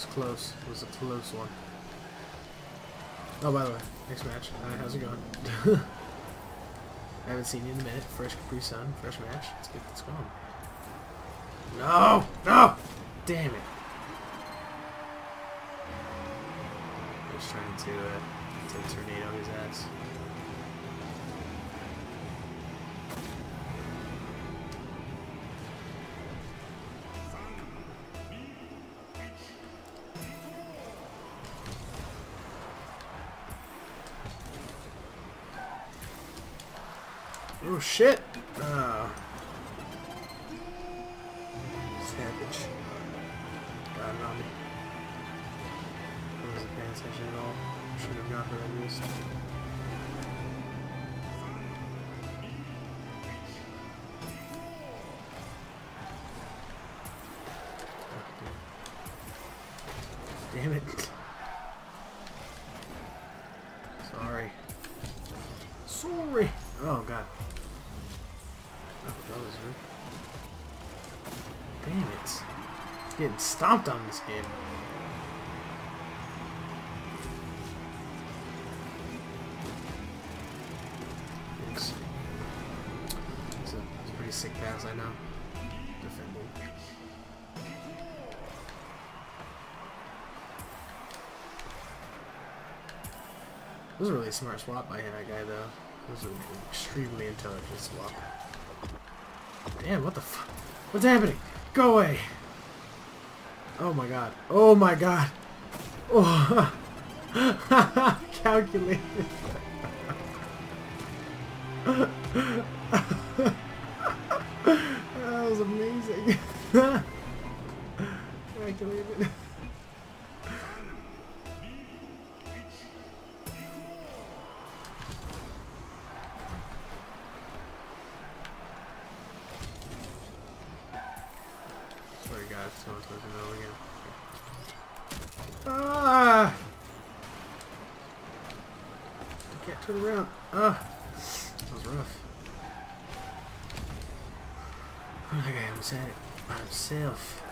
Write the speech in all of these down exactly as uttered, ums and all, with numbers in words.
was close. It was a close one. Oh, by the way, next match. Hi, how's it going? I haven't seen you in a minute. Fresh Capri Sun, fresh match. Let's get this going. No! No! Damn it. Just trying to, uh, to tornado his ass. Oh shit! Oh. Savage. Got it on me. I wasn't paying attention at all. Should have got her at least. Oh, damn it. Sorry. Sorry! Oh god. Oh, that was rude. Damn it. Getting stomped on this game. Thanks. It's a, it's a pretty sick pass, I know. Defending. It was a really smart swap by that guy, though. It was an extremely intelligent swap. Damn, what the fuck? What's happening? Go away! Oh my god. Oh my god! Oh! Calculated. That was amazing. Calculated. Sorry guys, someone's supposed to know again. Ah! I can't turn around. Ah! That was rough. Okay, I almost had it by himself.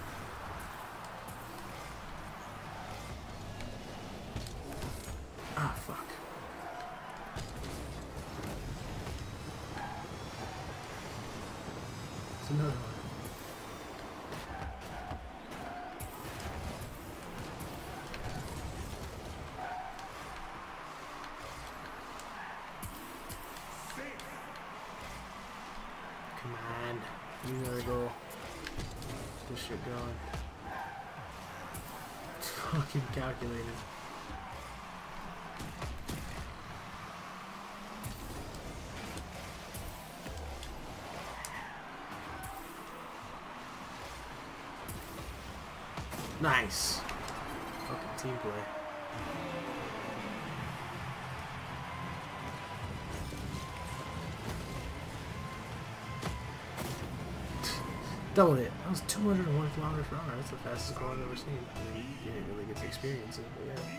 Ah, fuck. It's another one. Come on, you gotta go. Get this shit going. It's fucking calculated. Nice. Fucking team play. Doubled it. That was two hundred one kilometers per hour. That's the fastest goal I've ever seen. I mean, you didn't really get to experience it, but yeah.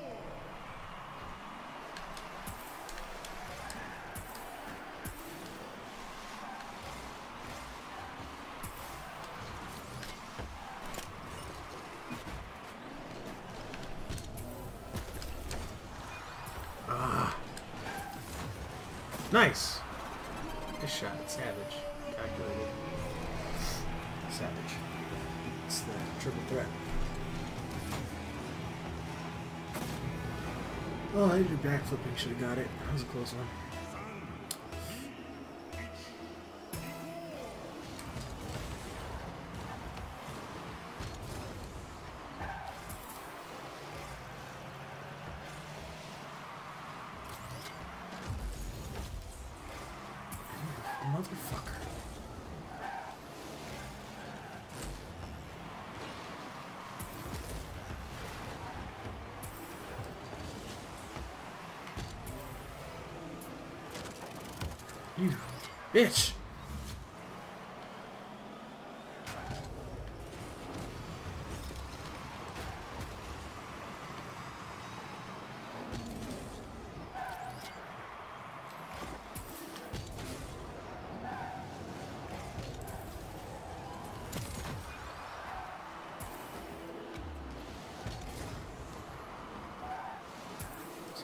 Ah. Nice. Good shot. Savage. Calculated. Savage. It's the triple threat. Oh, I did backflipping. Should have got it. That was a close one. Motherfucker. You bitch.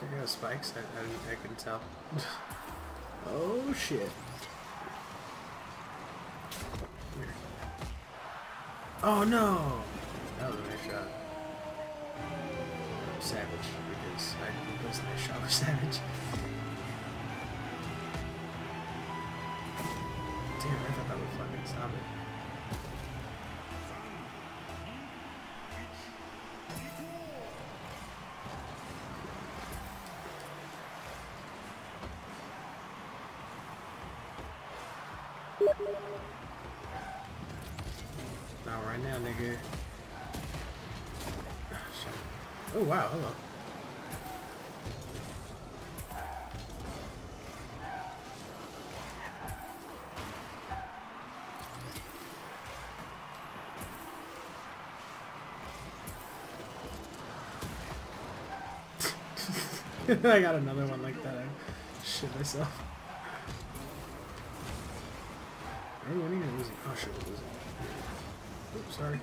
Check out spikes. I, I, I can tell. Oh shit. Here. Oh no! That was a nice shot. Savage, because I was a nice shot with Savage. Damn, I thought that would fucking stop it. Not right now, nigga. Oh wow, hello. I got another one like that. I shit myself. Are we winning or losing? Oh shit, we're losing. Oops, sorry.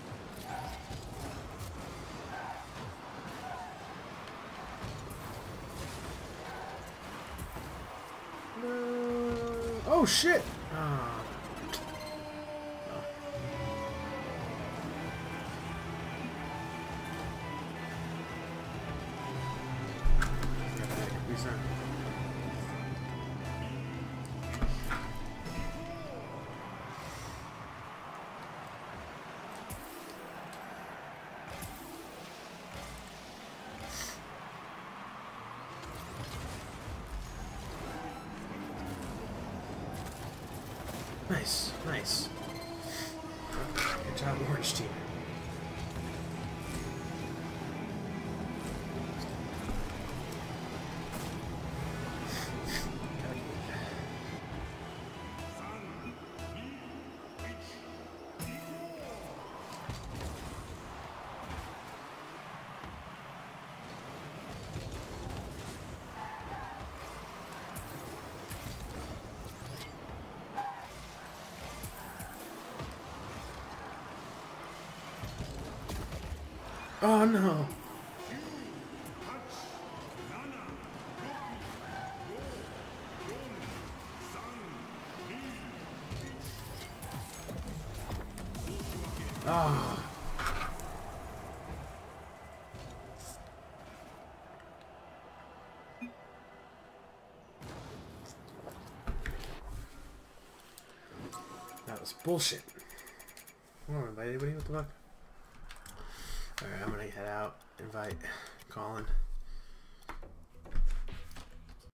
No. Oh shit! Oh. Nice, nice. Good job, Orange Team. Oh no! Oh. That was bullshit. I don't invite anybody, what the fuck? Alright, I'm gonna head out, invite Colin.